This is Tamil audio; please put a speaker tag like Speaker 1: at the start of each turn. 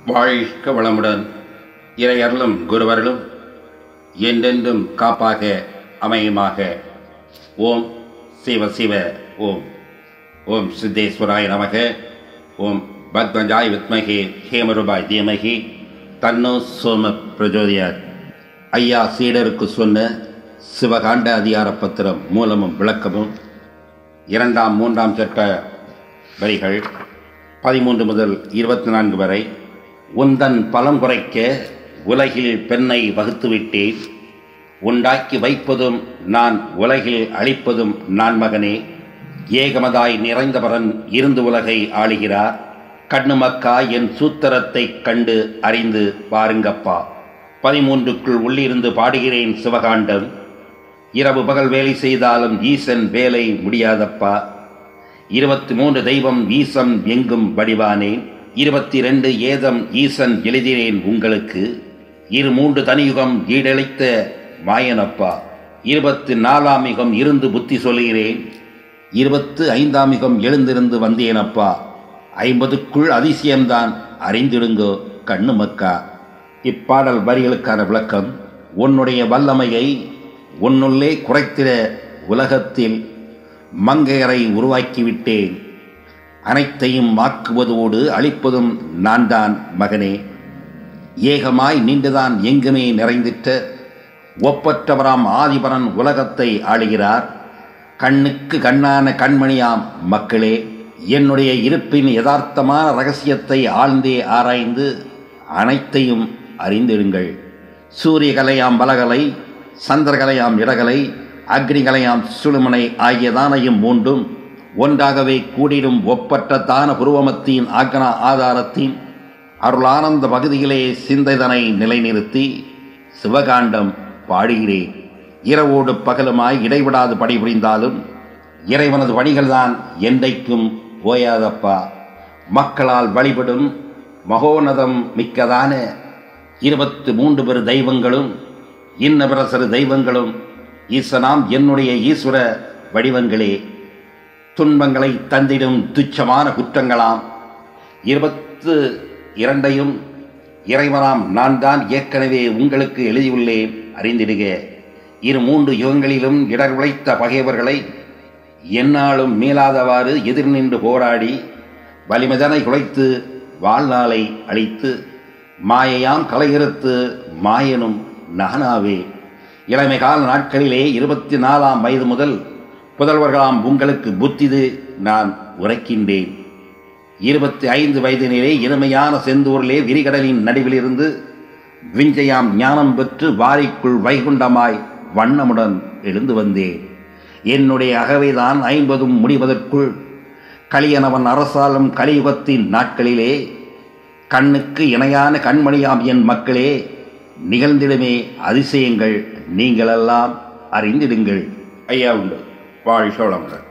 Speaker 1: வாழ்க வளமுடன். இறையருளும் குருவருளும் என்றென்றும் காப்பாக அமையுமாக. ஓம் சிவ சிவ ஓம். ஓம் சித்தேஸ்வராய நமக. ஓம் பத்மஜாய் வித்மகே ஹேமருபாய் தீமகி தன்னோ சோம பிரஜோதியார். ஐயா சீடருக்கு சொன்ன சிவகாண்ட அதிகார பத்திரம் மூலமும் விளக்கமும் 2ஆம் 3ஆம் சட்ட வரிகள் 13 முதல் 24 வரை. உந்தன் பலம் குறைக்க உலகில் பெண்ணை வகுத்துவிட்டேன், உண்டாக்கி வைப்பதும் நான், உலகில் அழிப்பதும் நான் மகனே. ஏகமதாய் நிறைந்தவரன் இருந்து உலகை ஆளுகிறார், கண்ணுமக்கா என் சூத்திரத்தை கண்டு அறிந்து பாருங்கப்பா. 13க்குள் உள்ளிருந்து பாடுகிறேன் சிவகாண்டம். இரவு பகல் வேலை செய்தாலும் ஈசன் வேலை முடியாதப்பா. 23 தெய்வம் ஈசன் எங்கும் வடிவானேன், 22 ஏதம் ஈசன் எழுதினேன் உங்களுக்கு. 3 தனியுகம் ஈடழித்த மாயனப்பா. 24ஆம் யுகம் இருந்து புத்தி சொல்கிறேன், 25ஆம் யுகம் எழுந்திருந்து வந்தேனப்பா. 50க்குள் அதிசயம்தான் அறிந்திடுங்கோ கண்ணுமக்கா. இப்பாடல் வரிகளுக்கான விளக்கம். உன்னுடைய வல்லமையை உன்னுள்ளே குறைத்திட உலகத்தில் மங்கையரை உருவாக்கிவிட்டேன், அனைத்தையும் ஆக்குவதோடு அழிப்பதும் நான் தான் மகனே. ஏகமாய் நின்றுதான் எங்குமே நிறைந்திட்ட ஒப்பற்றவராம் ஆதிபரன் உலகத்தை ஆளுகிறார். கண்ணுக்கு கண்ணான கண்மணியாம் மக்களே, என்னுடைய இருப்பின் யதார்த்தமான ரகசியத்தை ஆழ்ந்தே ஆராய்ந்து அனைத்தையும் அறிந்திடுங்கள். சூரியகலையாம் பலகலை, சந்திரகலையாம் இடகலை, அக்னிகலையாம் சுழுமனை ஆகியதானையும் மூன்றும் ஒன்றாகவே கூடிடும் ஒப்பற்ற தான புருவமத்தின் ஆக்னா ஆதாரத்தின் அருளானந்த பகுதியிலே சிந்தைதனை நிலைநிறுத்தி சிவகாண்டம் பாடுகிறேன். இரவோடு பகலுமாய் இடைவிடாது பணிபுரிந்தாலும் இறைவனது பணிகள்தான் என்றைக்கும் ஓயாதப்பா. மக்களால் வழிபடும் மகோனதம் மிக்கதான 23 பேர் தெய்வங்களும் இன்னபிற சிறு தெய்வங்களும் ஈசனாம் என்னுடைய ஈஸ்வர வடிவங்களே. துன்பங்களை தந்திடும் துச்சமான குற்றங்களாம் 22ஐயும் இறைவனாம் நான் தான் ஏற்கனவே உங்களுக்கு எழுதியுள்ளேன், அறிந்திடுக. 3 யுகங்களிலும் இடர் உழைத்த பகைவர்களை எந்நாளும் மீளாதவாறு எதிர் நின்று போராடி வலிமதனை குலைத்து வாழ்நாளை அழித்து மாயையாம் கலையிறுத்து மாயனும் நானாவே. இளமைகால நாட்களிலே 24ஆம் வயது முதல் புதல்வர்களாம் உங்களுக்கு புத்திது நான் உரைக்கின்றேன். 25 வயதினிலே இனிமையான செந்தூரிலே விரிகடலின் நடுவிலிருந்து விஞ்சையாம் ஞானம் பெற்று வாரிக்குள் வைகுண்டமாய் வண்ணமுடன் எழுந்து வந்தேன். என்னுடைய அகவைதான் 50 முடிவதற்குள் கலியனவன் அரசாலும் கலியுகத்தின் நாட்களிலே கண்ணுக்கு இணையான கண்மணியாம் என் மக்களே, நிகழ்ந்திடுமே அதிசயங்கள் நீங்களெல்லாம் அறிந்திடுங்கள். ஐயா உண்டு. வாழ்க வளமுடன்.